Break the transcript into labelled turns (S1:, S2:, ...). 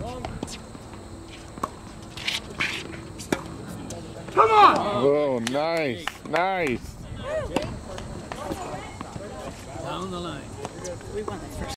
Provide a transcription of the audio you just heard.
S1: Come on!
S2: Oh, nice, nice.
S3: Down the line.
S4: We won the first.